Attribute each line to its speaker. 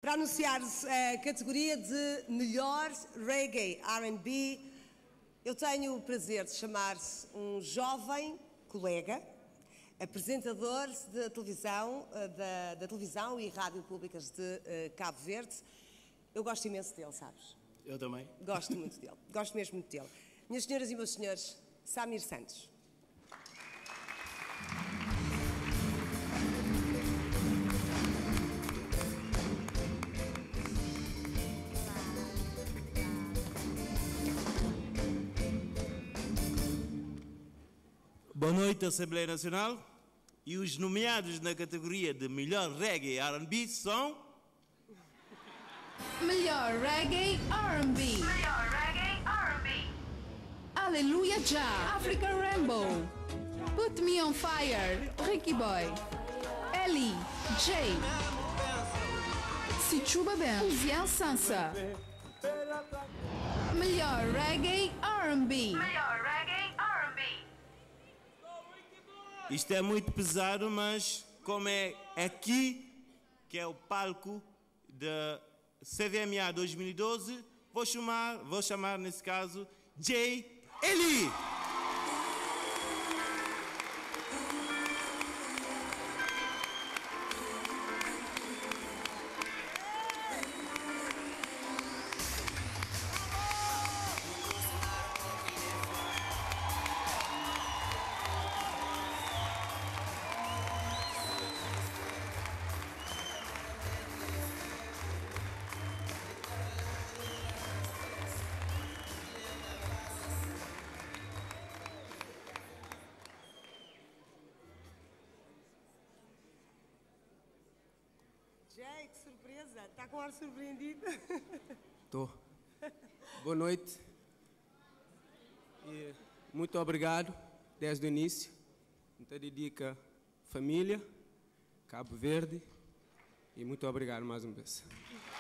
Speaker 1: para anunciar a categoria de melhor reggae R&B. Eu tenho o prazer de chamar um jovem colega, apresentador da televisão, da televisão e rádio públicas de Cabo Verde. Eu gosto imenso dele, sabes?
Speaker 2: Eu também.
Speaker 1: Gosto muito dele, gosto mesmo muito dele. Minhas senhoras e meus senhores, Samir Santos.
Speaker 2: Boa noite, Assembleia Nacional. E os nomeados na categoria de melhor reggae R&B são...
Speaker 3: Melhor reggae R&B.
Speaker 4: Melhor reggae R&B.
Speaker 3: Aleluia Já, African Rainbow. Put Me on Fire, Ricky Boy. Ellie, Jay. Sichuba Ben, Uziel Sansa. Melhor reggae R&B.
Speaker 4: Melhor reggae R&B.
Speaker 2: Isto é muito pesado, mas como é aqui que é o palco da CVMA 2012, vou chamar nesse caso Jay Ellie.
Speaker 1: Jay, que surpresa! Está com ar surpreendido?
Speaker 5: Estou. Boa noite. E muito obrigado desde o início. Muito dedica família, Cabo Verde. E muito obrigado mais uma vez.